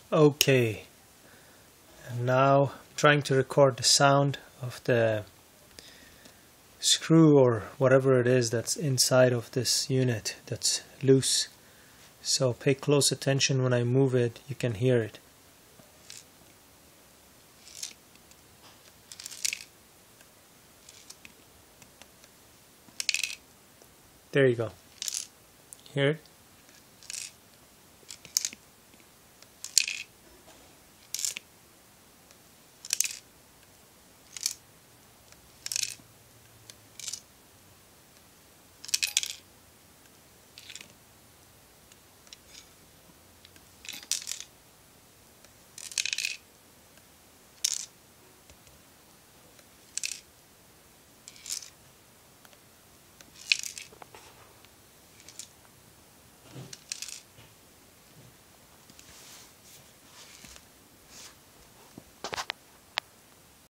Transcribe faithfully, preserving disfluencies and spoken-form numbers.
Okay, and now I'm trying to record the sound of the screw or whatever it is that's inside of this unit that's loose. So pay close attention. When I move it, you can hear it. There you go. Hear it?